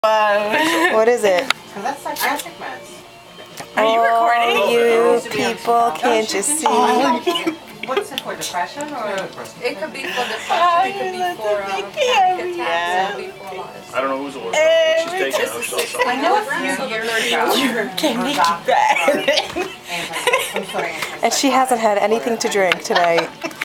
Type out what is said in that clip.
What is it? Because that's psychiatric meds. Are you recording? You people, can't you see? What's it for, depression or? It could be for depression, it could be for panic attacks, it could be for a lot of stuff. I don't know who's ordering. She's taking it herself. I know a few years ago. Can't make it bad. And she hasn't had anything to drink tonight.